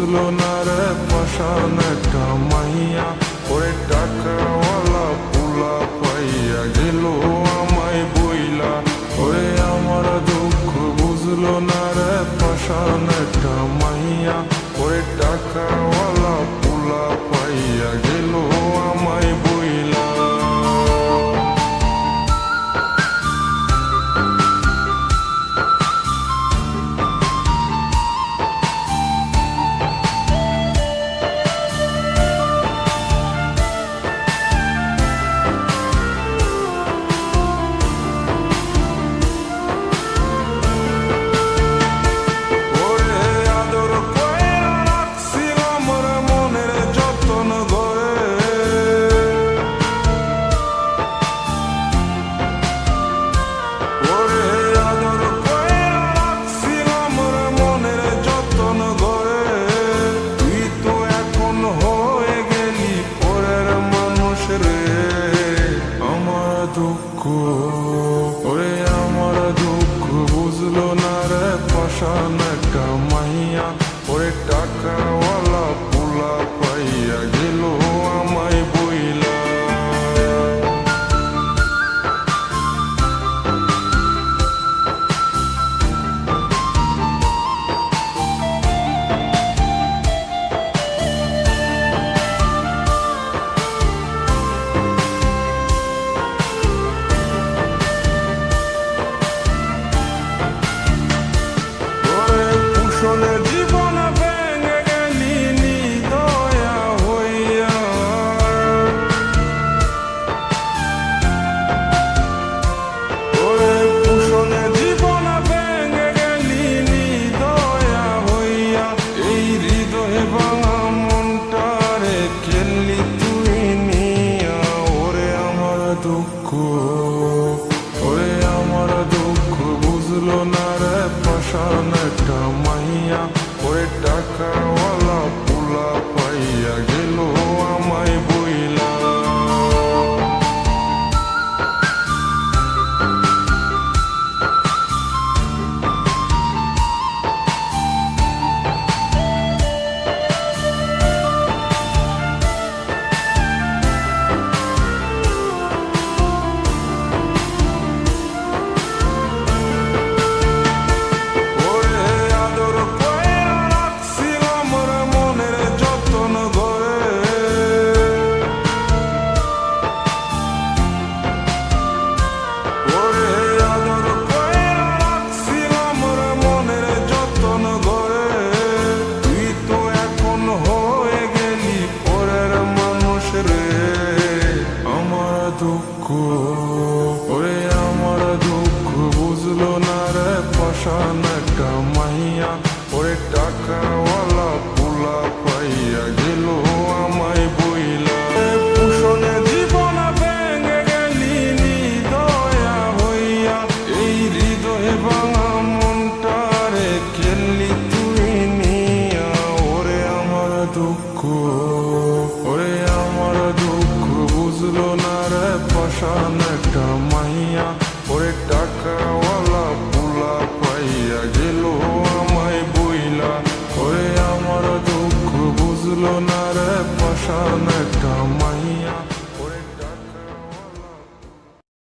বুঝলো না রে পাশান একটা মাইয়া, ওরে টাকাওয়ালা পোলা পাইয়া গেল আমায় বইলা। ওরে আমার দুঃখ বুঝলো না রে পাশান একটা মাইয়া, ওরে টাকাওয়ালা পোলা পাইয়া গেল আমায় বইলা। ওরে আমার দুঃখ বুঝলো না রে পাশান একটা মাইয়া, ওরে টাকাওয়ালা পোলা পাইয়া গেল আমায় বইলা। জীবন ভেঙে গেলি নিদয়া হইয়া, ওরে পুষণে জীবন ভেঙে গেলি নিদয়া হইয়া। এই হৃদয়ে ভাঙা মনটারে খেললি তুই নিয়া, ওরে আমার দুঃখ, ওরে আমার দুঃখ বুঝলো না রে পাশান একটা মাইয়া, ওরে টাকাওয়ালা পোলা পাইয়া গেল আমায় বইলা। ওরে আমার দুঃখ বুঝলো না রে পাশান একটা মাইয়া, ওরে টাকাওয়ালা পোলা পাইয়া গেল আমায় বইলা। পুষণে জীবন ভেঙে গেলি নিদয়া হইয়া, এই হৃদয়ে ভাঙা মনটারে খেললি তুই নিয়া, ওরে আমার দুঃখ, ওরে আমার দুঃখ বুঝলো না রে পাশান একটা মাইয়া, ওরে টাকাওয়ালা পোলা পাইয়া গেল আমায় বইলা। ওরে আমার দুঃখ বুঝলো না রে পাশান একটা মাইয়া।